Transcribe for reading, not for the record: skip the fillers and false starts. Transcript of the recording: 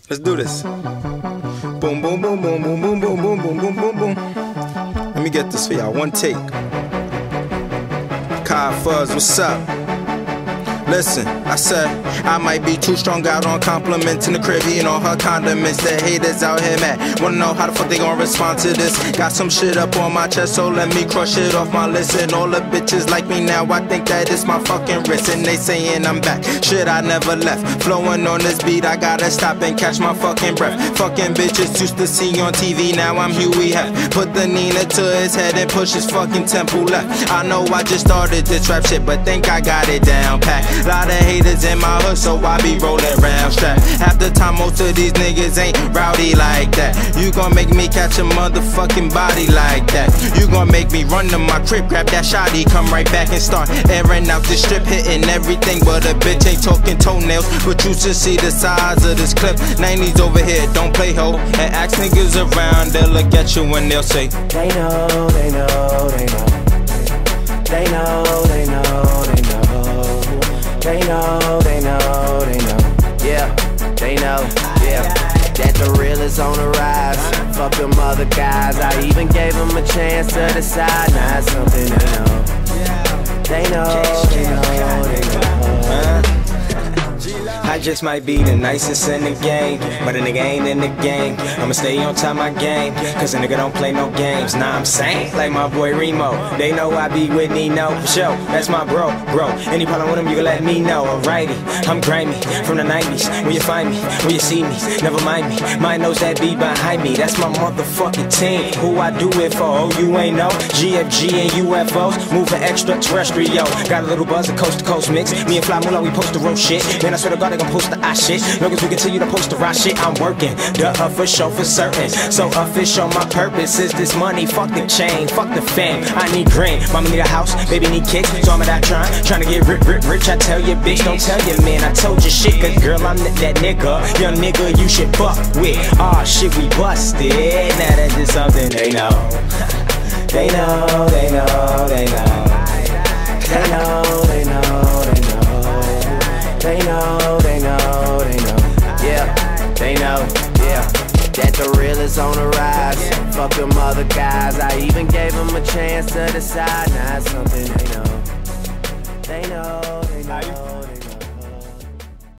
Let's do this. Boom, boom, boom, boom, boom, boom, boom, boom, boom, boom, boom, boom. Let me get this for y'all. One take. Kai Fuzz, what's up? Listen, I said I might be too strong out on compliments in the crib, eating all her condiments. The haters out here mad, wanna know how the fuck they gon' respond to this. Got some shit up on my chest, so let me crush it off my list. And all the bitches like me now, I think that it's my fucking wrist. And they saying I'm back, shit I never left. Flowing on this beat, I gotta stop and catch my fucking breath. Fucking bitches used to see on TV, now I'm Huey Hef. Put the Nina to his head and push his fucking temple left. I know I just started this rap shit, but think I got it down pat. Lot of haters in my hood, so I be rolling round strap. Half the time most of these niggas ain't rowdy like that. You gon' make me catch a motherfucking body like that. You gon' make me run to my crib, grab that shotty, come right back and start airing out the strip, hitting everything, but a bitch ain't talking toenails. But you should see the size of this clip. 90s over here, don't play ho. And ask niggas around, they'll look at you and they'll say, they know, they know, they know. They know, they know, they know. They know, they know, they know. Yeah, they know, yeah. That the real is on the rise. Fuck them other guys, I even gave them a chance to decide. Now it's something they know. They know, they know, they know. I just might be the nicest in the game, but a nigga ain't in the game. I'ma stay on top of my game, cause a nigga don't play no games. Nah, I'm saying, like my boy Remo, they know I be with Nino. For sure, that's my bro. Any problem with him, you can let me know. Alrighty, I'm grimy from the 90s. When you find me, when you see me, never mind me. Mine knows that beat behind me. That's my motherfucking team. Who I do it for? Oh, you ain't know? GFG and UFOs, moving extraterrestrial. Got a little buzz, a coast to coast mix. Me and Fly Moolah, we post the road shit. Man, I swear to God, they gon' post the eye shit. Long as we continue to post the right shit, I'm working. The official for certain. So official, my purpose is this money. Fuck the chain, fuck the fame. I need green. Mama need a house, baby need kicks. So I'm out trying to get rich. I tell you, bitch, don't tell you, man. I told you shit, cause girl, I'm that nigga. Young nigga, you should fuck with. Aw, shit, we busted. Now that's just something they know. They know, they know, they know. They know, they know, they know. They know, they know, they know. Yeah, they know, yeah. That the real is on the rise. Fuck them other guys, I even gave them a chance to decide. Now it's something they know. They know, they know.